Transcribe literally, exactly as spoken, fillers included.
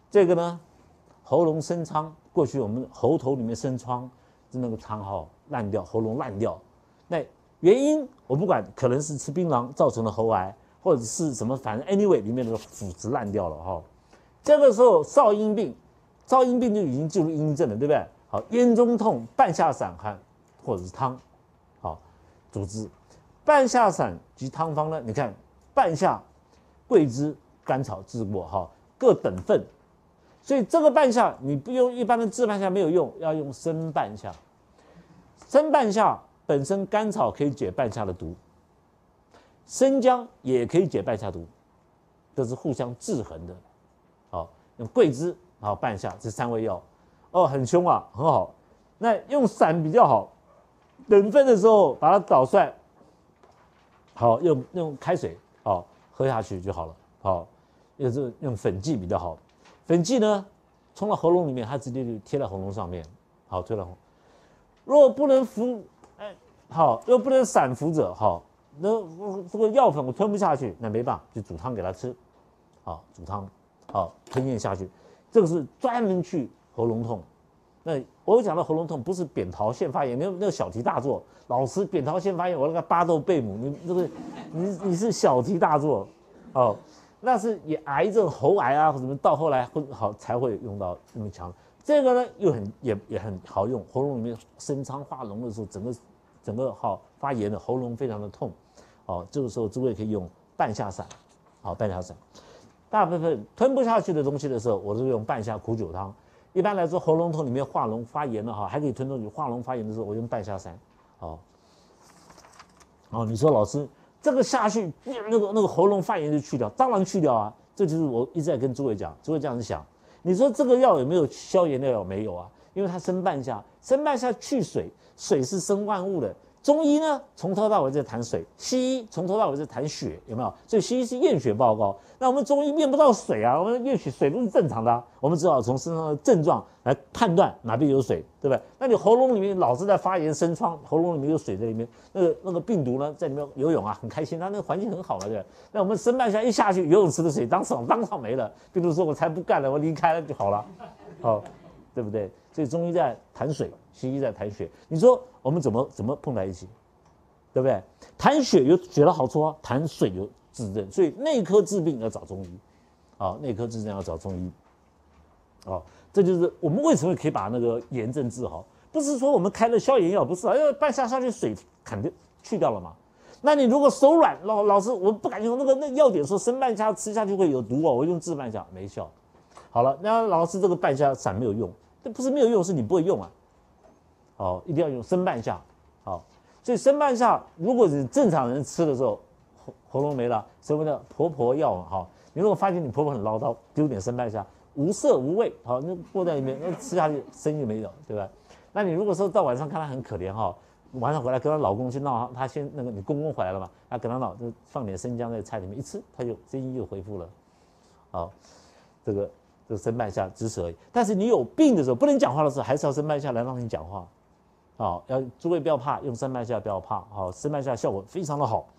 这个呢，喉咙生疮，过去我们喉头里面生疮，是那个疮哈烂掉，喉咙烂掉。那原因我不管，可能是吃槟榔造成的喉癌，或者是什么，反正 anyway 里面的腐殖烂掉了哈。这个时候少阴病，少阴病就已经进入阴症了，对不对？好，咽中痛、半夏散寒或者是汤，好，主治半夏散及汤方呢？你看半夏、桂枝、甘草治过哈，各等份。所以这个半夏你不用一般的制半夏没有用，要用生半夏。生半夏本身甘草可以解半夏的毒，生姜也可以解半夏毒，这是互相制衡的。好，用桂枝、好半夏这三味药，哦，很凶啊，很好。那用散比较好，等分的时候把它捣碎，好，用用开水好喝下去就好了。好，又是用粉剂比较好。粉剂呢，冲到喉咙里面，它直接就贴在喉咙上面，好贴到喉。如果不能服，哎，好，又不能散服者，好，那这个药粉我吞不下去，那没办法，就煮汤给他吃，好，煮汤，好，吞咽下去，这个是专门去喉咙痛。那我讲的喉咙痛不是扁桃腺发炎，那那个小题大做。老师，扁桃腺发炎，我那个巴豆贝母，你这个你你是小题大做，哦。那是也癌症、喉癌啊，或什么到后来会好才会用到那么强。这个呢又很也也很好用，喉咙里面生疮化脓的时候，整个整个好发炎的喉咙非常的痛，哦，这个时候诸位可以用半夏散，好半夏散。大部分吞不下去的东西的时候，我都用半夏苦酒汤。一般来说，喉咙痛里面化脓发炎了哈，还可以吞东西，化脓发炎的时候，我用半夏散，哦，哦，你说老师。这个下去，那个那个喉咙发炎就去掉，当然去掉啊！这就是我一直在跟诸位讲，诸位这样子想，你说这个药有没有消炎的药？没有啊，因为它生半夏，生半夏去水，水是生万物的。中医呢，从头到尾在谈水；西医从头到尾在谈血，有没有？所以西医是验血报告，那我们中医验不到水啊，我们验血水都是正常的、啊，我们只好从身上的症状来判断哪边有水，对不对？那你喉咙里面老是在发炎生疮，喉咙里面有水在里面，那个那个病毒呢在里面游泳啊，很开心，它那个环境很好了，对不对？那我们生半夏一下去，游泳池的水当场当场没了，病毒说我才不干了，我离开了就好了，好，对不对？所以中医在谈水，西医在谈血，你说我们怎么怎么碰在一起？对不对？谈血有血的好处啊，谈水有治症，所以内科治病要找中医，啊，内科治症要找中医，啊，这就是我们为什么可以把那个炎症治好，不是说我们开了消炎药，不是啊，因为半夏下去水肯定去掉了嘛。那你如果手软，老老师我不敢用那个那药典说生半夏吃下去会有毒哦，我用治半夏没效。好了，那老师这个半夏散没有用，这不是没有用，是你不会用啊。哦，一定要用生半夏，好。所以生半夏，如果是正常人吃的时候，喉喉咙没了，所谓的婆婆药嘛，哈。你如果发现你婆婆很唠叨，丢点生半夏，无色无味，好，那过在里面，那吃下去声音没有，对吧？那你如果说到晚上看她很可怜哈，晚上回来跟她老公去闹，她先那个你公公回来了嘛，她跟她闹，就放点生姜在菜里面一吃，她就声音又恢复了，好，这个这个生半夏止咳而已。但是你有病的时候，不能讲话的时候，还是要生半夏来让你讲话。好，要诸位不要怕，用生半夏不要怕，好，生半夏效果非常的好。